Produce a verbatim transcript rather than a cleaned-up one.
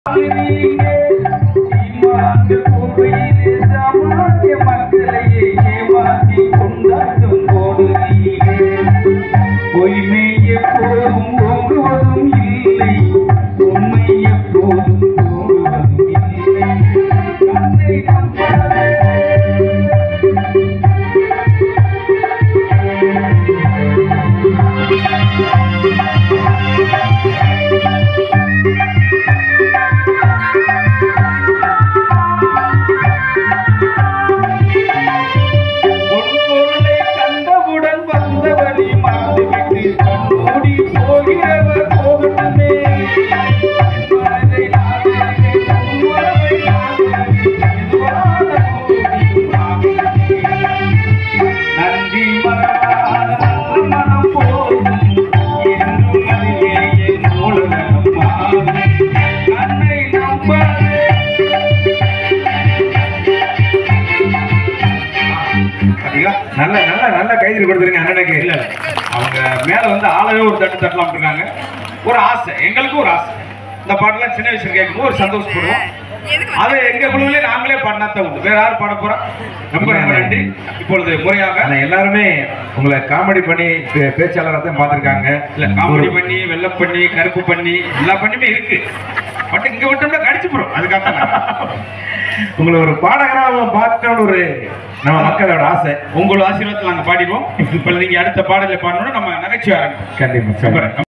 நல்ல நல்ல நல்ல கைது கொடுத்துருங்க அண்ணனுக்கு. இல்ல அவங்க மேல வந்து ஆளவே ஒரு தட்டு தட்டலாம் இருக்காங்க. ஒரு ஆசை, எங்களுக்கு ஒரு ஆசை. இந்த பாட்டெல்லாம் சின்ன வயசுல கேட்கும்போது ஒரு சந்தோஷப்படுவோம். அதை எங்க குழுவிலே நாங்களே பாடினாத்தான் உண்டு. வேற யாரும் பாட போறோம்? ரொம்ப நன்றி. இப்பொழுது முறையாக எல்லாருமே உங்களை காமெடி பண்ணி பேச்சாளராக தான் பார்த்துருக்காங்க. இல்ல காமெடி பண்ணி, வெள்ளை பண்ணி, கருப்பு பண்ணி, எல்லா பண்ணியுமே இருக்கு. பட் இங்க விட்டோம்னா கடிச்சு போறோம். அதுக்காக உங்களை ஒரு பாடகராக பார்க்கணும்னு ஒரு நம்ம மக்களோட ஆசை. உங்களோட ஆசீர்வாதத்தில் நாங்கள் பாடிடுவோம். இப்போ நீங்க அடுத்த பாடலை பாடணும்னா நம்ம நகைச்சுவை ஆரம்பிப்போம். கண்டிப்பா.